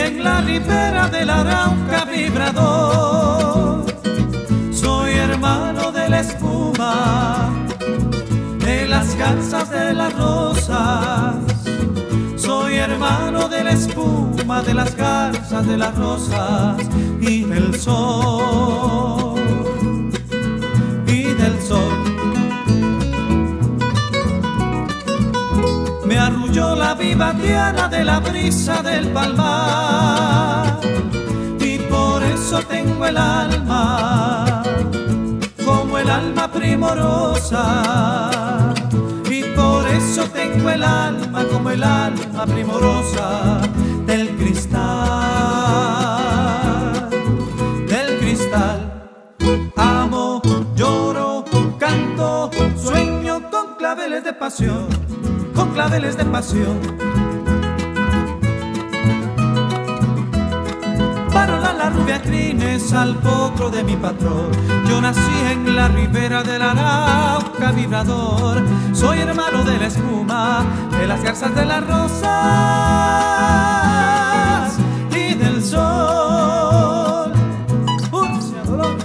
en la ribera del Arauca vibrador. Soy hermano de la espuma, de las garzas, de las rosas. Soy hermano de la espuma, de las garzas, de las rosas y del sol. Y del sol. Me arrulló la viva tierra de la brisa del palmar, y por eso tengo el alma como el alma primorosa, y por eso tengo el alma como el alma primorosa del cristal, del cristal. Amo, lloro, canto, sueño con claveles de pasión, con claveles de pasión. Parola la rubia crines al potro de mi patrón. Yo nací en la ribera del Arauca vibrador. Soy hermano de la espuma, de las garzas, de las rosas y del sol. ¡Urcia, dolor!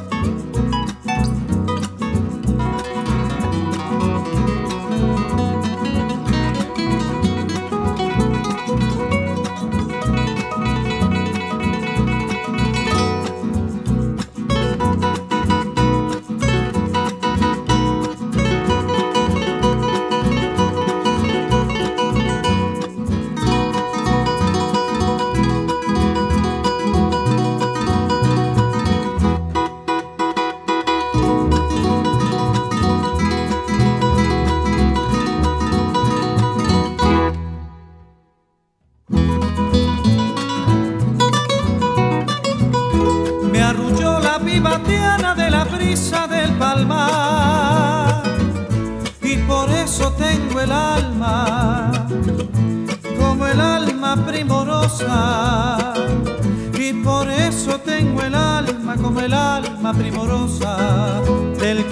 Tierra de la brisa del palmar, y por eso tengo el alma como el alma primorosa, y por eso tengo el alma como el alma primorosa del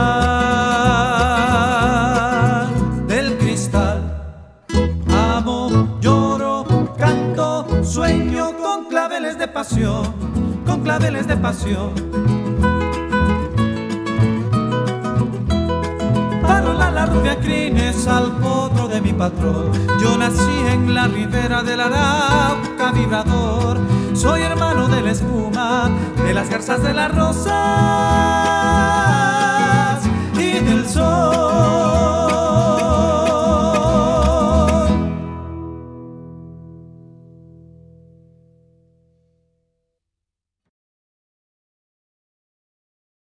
cristal, del cristal. Amo, lloro, canto, sueño con claveles de pasión, con claveles de pasión. Parola la rubia crines al potro de mi patrón. Yo nací en la ribera del Arauca vibrador. Soy hermano de la espuma, de las garzas, de las rosas